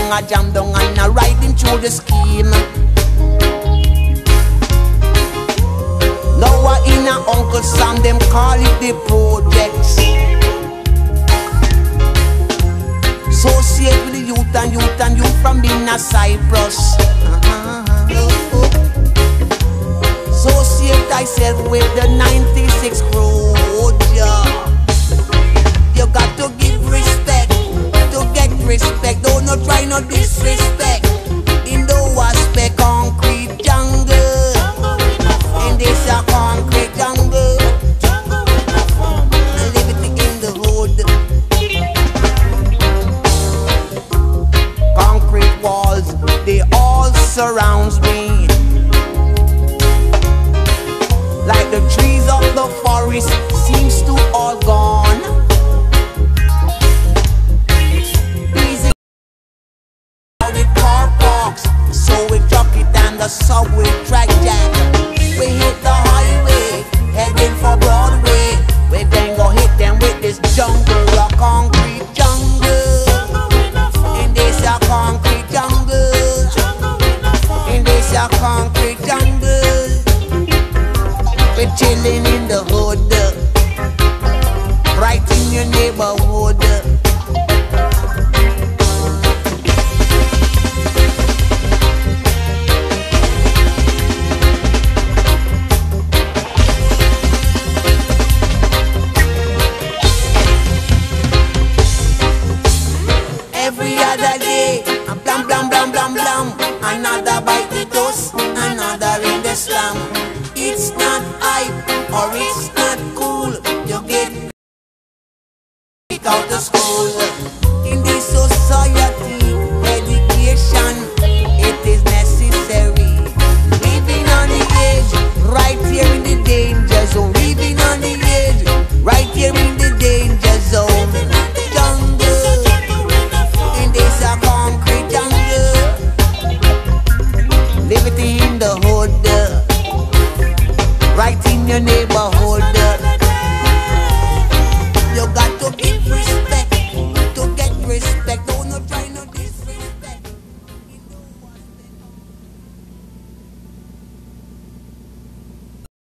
a jam down and a riding through the scheme. Now in a Uncle Sam, them call it the projects. Associate with the youth and youth from being a Cyprus. Associate thyself with the 96 crew. You got to give respect to get respect. Don't no try no disrespect. In the aspect concrete jungle. In this a concrete jungle. And live it in the hood. Concrete walls, they all surround me. Like the trees of the forest seems to all gone. Easy with car parks, so we truck it and the subway track jack. We hit the highway, heading for Broadway. We then go hit them with this jungle, a concrete jungle. In this a concrete jungle. In this a concrete jungle. We're chilling in the hood, right in your neighborhood. Every other day, blam blam blam blam blam. Another bite the dust, another in the slum. It's not hype or it's not cool. You get kicked out of school.